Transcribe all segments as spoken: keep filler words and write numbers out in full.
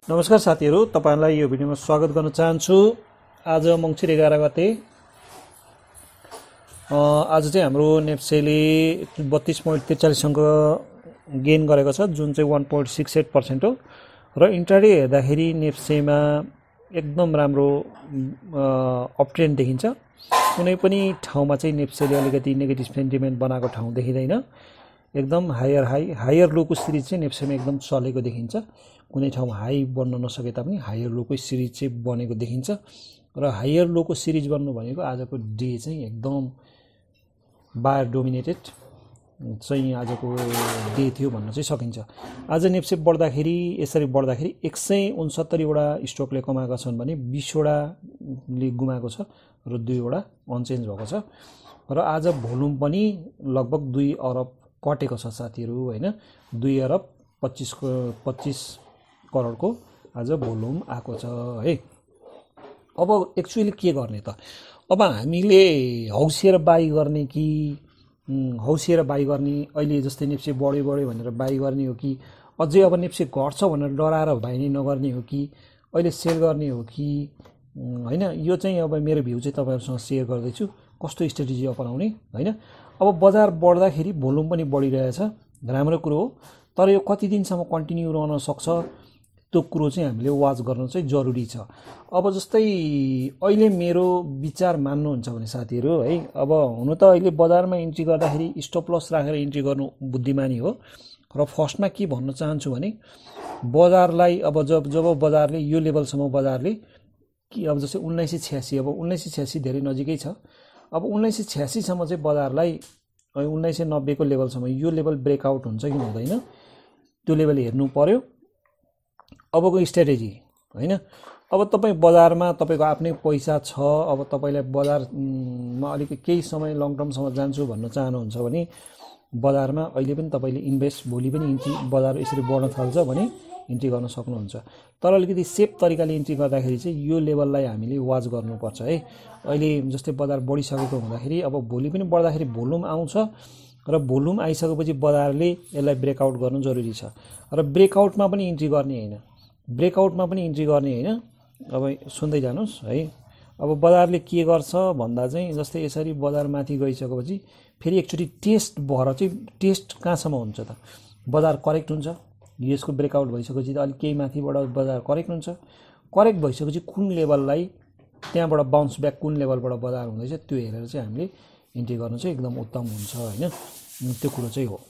नमस्कार साथीहरु, तपाईहरुलाई यो भिडियोमा स्वागत गर्न चाहन्छु। आज मंसिर एघार गते आज चाहिँ हाम्रो नेप्सेले बत्तीस पॉइंट त्रिचालीस अंक गेन गरेको छ, जुन चाहिँ एक पॉइंट सिक्स एट पर्सेंट हो। र इन्ट्राडे हेर्दाखेरि नेप्सेमा एकदम राम्रो अपट्रेन्ड देखिन्छ। कुनै पनि ठाउँमा चाहिँ नेप्सेले अलिकति नेगेटिभ सेन्टिमेन्ट बनाएको ठाउँ देखिदैन। एकदम हायर हाई हायर लोको सिरिज चाहिँ नेप्सेमा एकदम चलेको देखिन्छ। कुनै ठाउँमा हाई बन्न नसके तापनि हायर लोको सिरिज चाहिँ बनेको देखिन्छ। र हायर लोको सिरिज बन्नु भनेको आजको डे चाहिँ एकदम बायर डोमिनेटेड चाहिँ आजको डे थियो भन्न चाहिँ सकिन्छ। आज नेप्से बढ्दाखेरि यसरी बढ्दाखेरि एक सय उनसत्तरी वटा स्टकले कमाएका छन् भने बीस वटाले गुमाएको छ र दुई वटा अनचेन्ज भएको छ। र आज भोल्युम पनि लगभग दुई अरब कटेको छ साथीहरु, हैन। दुई अरब पच्चीस को पच्चीस करोडको आज भोल्युम आएको छ है। अब एक्चुअली के गर्ने त? अब हामीले हौसिएर बाई गर्ने कि हौसिएर बाई गर्ने, अहिले जस्तै नेप्से बढ्यो बढ्यो भनेर बाई गर्ने हो कि अझै अब नेप्से घट्छ भनेर डराएर बाई नै नगर्ने हो कि अहिले सेल गर्ने हो कि हैन? यो चाहिँ अब मेरो भ्यू चाहिँ तपाईहरुसँग शेयर गर्दैछु, कस्तो स्ट्र्याटेजी अपनाउने, हैन। अब बजार बढ्दाखेरि भोल्युम पनि बढिरहेछ, राम्रो कुरो हो। तर यो कति दिनसम्म कन्टिन्यू रहन सक्छ त्यो कुरो चाहिँ हामीले वाच गर्न चाहिँ जरुरी छ। अब जस्तै अहिले मेरो विचार मान्नुहुन्छ भने साथीहरु है, अब हुनु त अहिले बजारमा इन्ट्री गर्दाखेरि स्टप लस राखेर इन्ट्री गर्नु बुद्धिमानी हो। र फर्स्टमा के भन्न चाहन्छु भने बजारलाई अब जब जब बजारले यो लेभलसम्म बजारले कि अब जस्तै उन्नाइस सय छ्यासी अब उन्नाइस सय छ्यासी धेरै नजिकै छ। अब उन्नाइस सय छ्यासी सम्म चाहिँ बजारलाई उन्नाइस सय नब्बे को लेभलसम्म यो लेभल ब्रेकआउट हुन्छ कि हुँदैन त्यो लेभल हेर्नु पर्यो। अबको स्ट्र्याटेजी, हैन। अब तपाई बजारमा तपाईको आफ्नै पैसा छ, अब तपाईलाई बजारमा अलिक केही समय लङ टर्मसम्म जान्छु भन्न चाहनुहुन्छ भने बजारमा अहिले पनि तपाईले इन्भेस्ट, भोलि पनि इन्ट्री बजार यसरी बढ्न थाल्छ भने इन्ट्री गर्न सक्नुहुन्छ। तर अलिकति सेफ तरिकाले इन्ट्री गर्दाखेरि चाहिँ यो लेभललाई हामीले वाच गर्नुपर्छ है। अहिले जस्तै बजार बढिसकेको हुँदाखेरि अब भोलि पनि बढ्दाखेरि भोल्युम आउँछ र भोल्युम आइसकेपछि बजारले यसलाई ब्रेकआउट गर्नु जरुरी छ। र ब्रेकआउटमा पनि इन्ट्री गर्ने हैन, ब्रेकआउटमा पनि इन्ट्री गर्ने हैन। अब सुन्दै जानुस् है। अब बजारले के गर्छ भन्दा चाहिँ जस्तै यसरी बजार माथि गइसकेपछि फेरि एकचोटी टेस्ट भएर चाहिँ टेस्ट कहाँसम्म हुन्छ त? बजार करेक्ट हुन्छ, यसको ब्रेकआउट भइसकेपछि त अलि केही माथिबाट बजार करेक्ट हुन्छ। करेक्ट भइसकेपछि कुन लेभललाई त्यहाँबाट बाउन्स ब्याक कुन लेभलबाट बजार हुँदैछ त्यो हेरेर चाहिँ हामीले इन्ट्री गर्नु चाहिँ एकदम उत्तम हुन्छ, हैन। त्यो कुरो चाहिँ हो।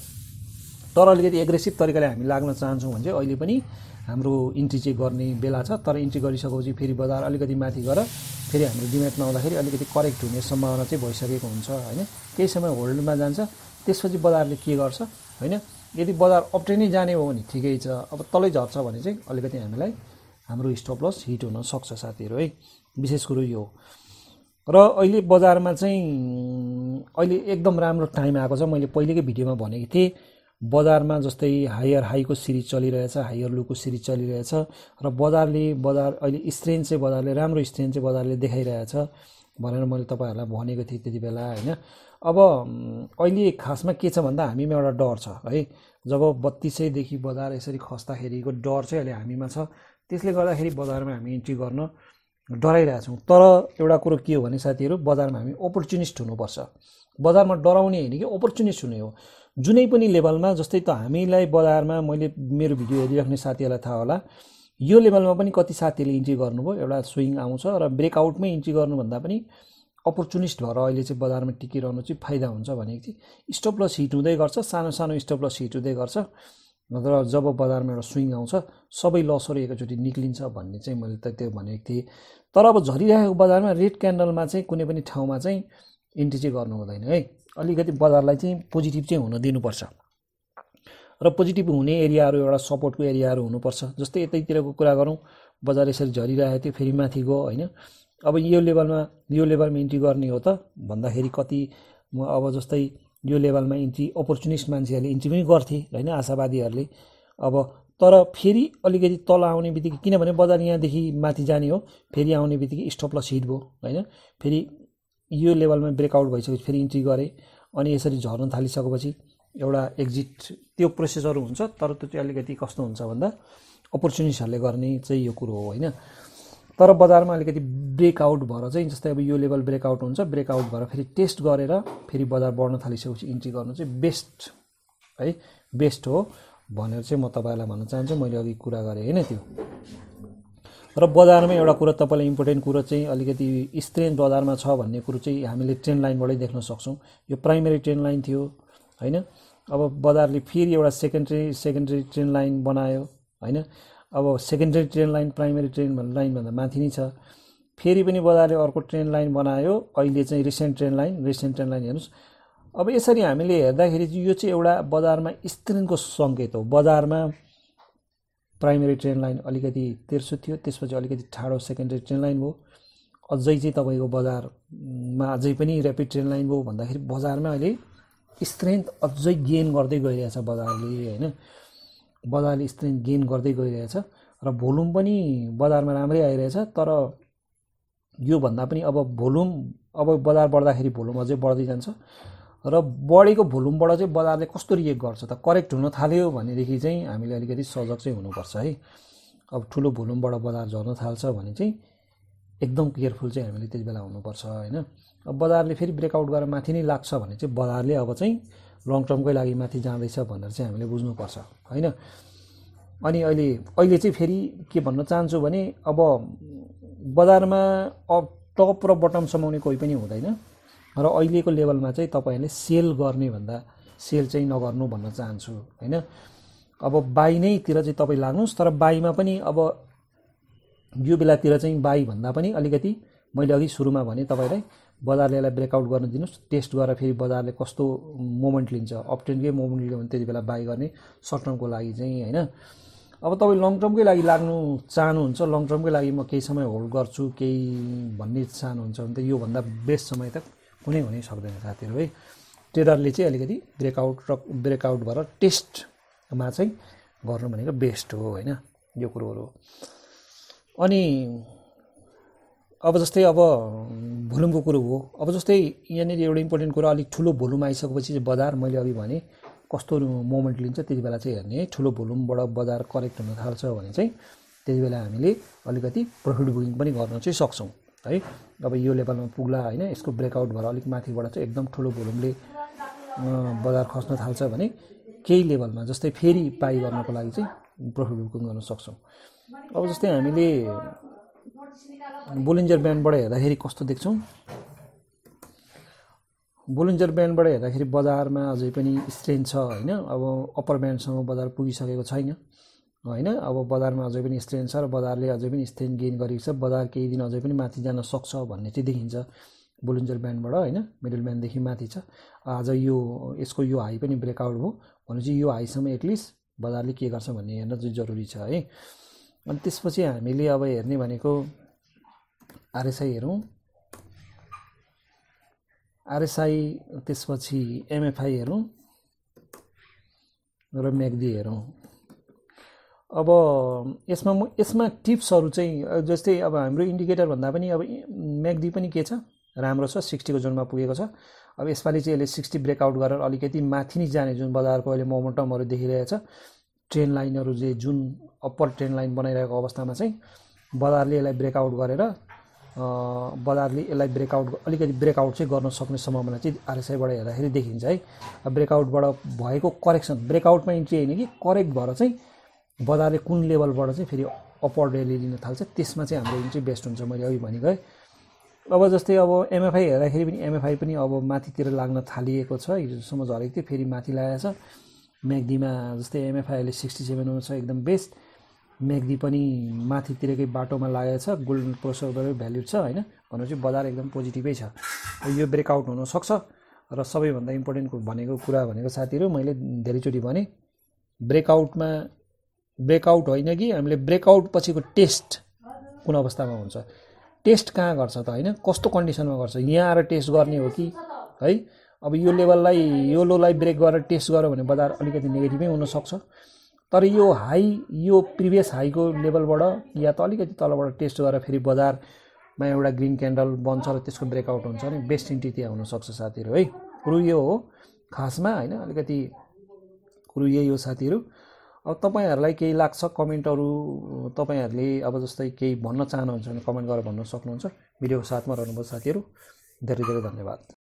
तर अलिकति एग्रेसिभ तरिकाले हामी लाग्न चाहन्छौँ भने चाहिँ अहिले पनि हाम्रो इन्ट्री चाहिँ गर्ने बेला छ। तर इन्ट्री गरिसकेपछि फेरि बजार अलिकति माथि गएर फेरि हाम्रो डिमेटमा आउँदाखेरि अलिकति करेक्ट हुने सम्भावना चाहिँ भइसकेको हुन्छ, हैन। केही समय होल्डमा जान्छ, त्यसपछि बजारले के गर्छ, हैन। यदि बजार अपट्रेन्डै जाने हो भने ठिकै छ। अब तलै झर्छ भने चाहिँ अलिकति हामीलाई हाम्रो स्टप लस हिट हुन सक्छ साथीहरु है। विशेष कुरो यो हो। र अहिले बजारमा चाहिँ अहिले एकदम राम्रो टाइम आएको छ। मैले पहिलेकै भिडियोमा भनेको थिएँ बजारमा जस्तै हायर हाईको सिरिज चलिरहेछ, हायर लोको सिरिज चलिरहेछ र बजारले बजार अहिले स्ट्रेन्थ चाहिँ बजारले राम्रो स्ट्रेन्थ चाहिँ बजारले देखाइरहेछ भनेर मैले तपाईहरुलाई भनेको थिएँ त्यति बेला, हैन। अब अहिले खासमा के छ भन्दा हामीमा एउटा डर छ है। जब बत्तीस सय देखि बजार यसरी खस्ताखेरिको डर चाहिँ अहिले हामीमा छ। त्यसले गर्दाखेरि बजारमा हामी इन्ट्री गर्न डराइरहेछौँ। तर एउटा कुरो के हो भने साथीहरु, बजारमा हामी अपर्चुनिस्ट हुनुपर्छ। बजारमा डराउने हैन कि अपर्चुनिस्ट हुने हो। जुनै पनि लेभलमा जस्तै त हामीलाई बजारमा मैले मेरो भिडियो हेरिराख्ने साथीहरुलाई थाहा होला, यो लेभलमा पनि कति साथीले इन्ट्री गर्नुभयो, एउटा स्विङ आउँछ र ब्रेकआउटमै इन्ट्री गर्नु भन्दा पनि अपर्चुनिस्ट भएर अहिले चाहिँ बजारमा टिकिरहनु चाहिँ फाइदा हुन्छ भनेको थिएँ। स्टप लस हिट हुँदै गर्छ, सानो सानो स्टप लस हिट हुँदै गर्छ र जब बजारमा एउटा स्विङ आउँछ सबै लसहरु एकैचोटी निक्लिन्छ भन्ने चाहिँ मैले त त्यो भनेको थिएँ। तर अब झरिरहेको बजारमा रेड क्यान्डलमा चाहिँ कुनै पनि ठाउँमा चाहिँ इन्ट्री चाहिँ गर्नु हुँदैन है। अलिकति बजारलाई चाहिँ पोजिटिभ चाहिँ हुन दिनुपर्छ र पोजिटिभ हुने एरियाहरु एउटा सपोर्टको एरियाहरु हुनुपर्छ। जस्तै यतैतिरको कुरा गरौँ, बजार यसरी झरिरहेको थियो फेरि माथि गयो, हैन। अब यो लेभलमा यो लेभलमा इन्ट्री गर्ने हो त भन्दाखेरि कति अब जस्तै यो लेभलमा इन्ट्री अपर्चुनिस्ट मान्छेहरूले इन्ट्री पनि गर्थे, हैन, आशावादीहरूले। अब तर फेरि अलिकति तल आउने बित्तिकै, किनभने बजार यहाँदेखि माथि जाने हो, फेरि आउने बित्तिकै स्टप लस हिट भयो, हैन। फेरि यो लेभलमा ब्रेकआउट भइसकेपछि फेरि इन्ट्री गरे अनि यसरी झर्न थालिसकेपछि एउटा एक्जिट त्यो प्रोसेसहरु हुन्छ। तर त्यो चाहिँ अलिकति कस्तो हुन्छ भन्दा अपर्च्युनिस्टहरूले गर्ने चाहिँ यो कुरो हो होइन। तर बजारमा अलिकति ब्रेकआउट भएर चाहिँ जस्तै अब यो लेभल ब्रेकआउट हुन्छ, ब्रेकआउट भएर फेरि टेस्ट गरेर फेरि बजार बढ्न थालिसकेपछि इन्ट्री गर्नु चाहिँ बेस्ट है, बेस्ट हो भनेर चाहिँ म तपाईँलाई भन्न चाहन्छु। मैले अघि कुरा गरेँ होइन त्यो। र बजारमा एउटा कुरा तपाईँलाई इम्पोर्टेन्ट कुरो चाहिँ अलिकति स्ट्रेन्थ बजारमा छ भन्ने कुरो चाहिँ हामीले ट्रेन्ड लाइनबाटै देख्न सक्छौँ। यो प्राइमेरी ट्रेन्ड लाइन थियो होइन, अब बजारले फेरि एउटा सेकेन्डरी सेकेन्डरी ट्रेन्ड लाइन बनायो होइन। अब secondary trend line primary trend लाइनभन्दा माथि नै छ, फेरि पनि बजारले अर्को ट्रेन्ड लाइन बनायो, अहिले चाहिँ recent trend line recent trend line हेर्नुहोस्। अब यसरी हामीले हेर्दाखेरि चाहिँ यो चाहिँ एउटा बजारमा स्ट्रेन्थको सङ्केत हो। बजारमा प्राइमेरी ट्रेन्ड लाइन अलिकति तेर्सो थियो, त्यसपछि अलिकति ठाडो सेकेन्डरी ट्रेन्ड लाइन भयो, अझै चाहिँ तपाईँको बजारमा अझै पनि ऱ्यापिड ट्रेन्ड लाइन भयो भन्दाखेरि बजारमा अहिले स्ट्रेन्थ अझै गेन गर्दै गइरहेछ बजारले होइन। बजारले स्ट्रेन्थ गेन गर्दै गइरहेछ र भोल्युम पनि बजारमा राम्रै आइरहेछ। तर योभन्दा पनि अब भोल्युम अब बजार बढ्दाखेरि भोल्युम अझै बढ्दै जान्छ र बढेको भोल्युमबाट चाहिँ बजारले कस्तो रिएक्ट गर्छ त, करेक्ट हुन थाल्यो भनेदेखि चाहिँ हामीले अलिकति सजग चाहिँ हुनुपर्छ है। अब ठुलो भोल्युमबाट बजार झर्न थाल्छ भने चाहिँ एकदम केयरफुल चाहिँ हामीले त्यति बेला हुनुपर्छ होइन। अब बजारले फेरि ब्रेकआउट गरेर माथि नै लाग्छ भने चाहिँ बजारले अब चाहिँ लङ टर्मकै लागि माथि जाँदैछ भनेर चाहिँ हामीले बुझ्नुपर्छ होइन। अनि अहिले अहिले चाहिँ फेरि के भन्न चाहन्छु भने अब बजारमा अब टप र बटम समाउने कोही पनि हुँदैन र अहिलेको लेभलमा चाहिँ तपाईँहरूले सेल गर्ने भन्दा सेल चाहिँ नगर्नु भन्न चाहन्छु होइन। अब बाई नैतिर चाहिँ तपाईँ लाग्नुहोस्, तर बाईमा पनि अब यो बेलातिर चाहिँ बाई भन्दा पनि अलिकति मैले अघि सुरुमा भने तपाईँलाई बजारले यसलाई ब्रेकआउट गर्न दिनुहोस्, टेस्ट गरेर फेरि बजारले कस्तो मोमेन्ट लिन्छ, अपट्रेन्डकै मोमेन्ट लियो भने त्यति बेला बाई गर्ने सर्ट टर्मको लागि चाहिँ होइन। अब तपाईँ लङ टर्मकै लागि लाग्नु चाहनुहुन्छ, लङ टर्मकै लागि म केही समय होल्ड गर्छु केही भन्ने चाहनुहुन्छ भने त योभन्दा बेस्ट समय त कुनै हुनै सक्दैन साथीहरू है। ट्रेडरले चाहिँ अलिकति ब्रेकआउट र ब्रेकआउट भएर टेस्टमा चाहिँ गर्नु भनेको बेस्ट हो होइन यो कुरोहरू। अनि अब जस्तै अब भोल्युमको कुरो हो, अब जस्तै यहाँनिर एउटा इम्पोर्टेन्ट कुरा, अलिक ठुलो भोल्युम आइसकेपछि चाहिँ बजार मैले अघि भने कस्तो मोमेन्ट लिन्छ त्यति बेला चाहिँ हेर्ने है। ठुलो भोल्युमबाट बजार करेक्ट हुन थाल्छ भने चाहिँ त्यति बेला हामीले अलिकति प्रफिट बुकिङ पनि गर्न चाहिँ सक्छौँ है। अब यो लेभलमा पुग्ला होइन, यसको ब्रेकआउट भएर अलिक माथिबाट चाहिँ एकदम ठुलो भोल्युमले बजार खस्न थाल्छ भने केही लेभलमा जस्तै फेरि बाई गर्नको लागि चाहिँ प्रफिट बुकिङ गर्न सक्छौँ। अब जस्तै हामीले बोलिन्जर ब्यान्डबाट हेर्दाखेरि कस्तो देख्छौँ, बोलिन्जर ब्यान्डबाट हेर्दाखेरि बजारमा अझै पनि स्ट्रेन्थ छ होइन। अब अप्पर ब्यान्डसँग बजार पुगिसकेको छैन होइन। अब बजारमा अझै पनि स्ट्रेन्थ छ र बजारले अझै पनि स्ट्रेन्थ गेन गरेको छ, बजार केही दिन अझै पनि माथि जान सक्छ भन्ने चाहिँ देखिन्छ बोलिन्जर ब्यान्डबाट होइन। मिडल ब्यान्डदेखि माथि छ, आज यो यसको यो हाई पनि ब्रेकआउट भयो भनेपछि यो हाईसम्म एटलिस्ट बजारले के गर्छ भन्ने हेर्न चाहिँ जरुरी छ है। अनि त्यसपछि हामीले अब हेर्ने भनेको आरएसआई हेरौँ, आरएसआई त्यसपछि एमएफआई हेरौँ र म्याक्डी हेरौँ। अब यसमा म यसमा टिप्सहरू चाहिँ जस्तै अब हाम्रो इन्डिकेटर भन्दा पनि अब म्याक्डी पनि के छ राम्रो छ, सिक्सटीको जोनमा पुगेको छ। अब यसपालि चाहिँ यसले सिक्सटी ब्रेकआउट गरेर अलिकति माथि नै जाने जुन बजारको अहिले मोमेन्टमहरू देखिरहेछ, ट्रेन्ड लाइनहरू जे जुन अप्पर ट्रेन्ड लाइन बनाइरहेको अवस्थामा चाहिँ बजारले यसलाई ब्रेकआउट गरेर बजारले यसलाई ब्रेकआउट अलिकति ब्रेकआउट चाहिँ गर्न सक्ने सम्भावना चाहिँ आरएसआईबाट हेर्दाखेरि देखिन्छ है। ब्रेकआउटबाट भएको करेक्सन, ब्रेकआउटमा इन्ट्री होइन कि करेक्ट भएर चाहिँ बजारले कुन लेभलबाट चाहिँ फेरि अपवर्ड र्याली लिन थाल्छ त्यसमा चाहिँ हाम्रो इन्ट्री बेस्ट हुन्छ, मैले अघि भनेको है। अब जस्तै अब एमएफआई हेर्दाखेरि पनि एमएफआई पनि अब माथितिर लाग्न थालिएको छ, हिजोसम्म झरेको थियो फेरि माथि लागेको छ। म्याक्डीमा जस्तै एमएफआई अहिले सिक्सटी सेभेनमा छ, एकदम बेस्ट। म्याक्डी पनि माथितिरकै बाटोमा लागेको छ, गोल्डन क्रोसओभर भ्याल्यु छ होइन, भनेपछि बजार एकदम पोजिटिभै छ। यो ब्रेकआउट हुनसक्छ र सबैभन्दा इम्पोर्टेन्ट भनेको कुरा भनेको साथीहरू मैले धेरैचोटि भने ब्रेकआउटमा ब्रेकआउट होइन कि हामीले ब्रेकआउट पछिको टेस्ट कुन अवस्थामा हुन्छ, टेस्ट कहाँ गर्छ त होइन, कस्तो कन्डिसनमा गर्छ, यहाँ आएर टेस्ट गर्ने हो कि है। अब यो लेभललाई यो लोलाई ब्रेक गरेर टेस्ट गर्यो भने बजार अलिकति नेगेटिभै हुनसक्छ, तर यो हाई यो प्रिभियस हाईको लेभलबाट या त अलिकति तलबाट टेस्ट गरेर फेरि बजारमा एउटा ग्रिन क्यान्डल बन्छ र त्यसको ब्रेकआउट हुन्छ भने बेस्ट इन्ट्री त्यहाँ हुनसक्छ साथीहरू है। कुरो यो हो खासमा होइन, अलिकति कुरो यही हो साथीहरू। अब तपाईँहरूलाई केही लाग्छ कमेन्टहरू तपाईँहरूले अब जस्तै केही भन्न चाहनुहुन्छ भने कमेन्ट गरेर भन्न सक्नुहुन्छ। भिडियोको साथमा रहनुभयो साथीहरू, धेरै धेरै धन्यवाद।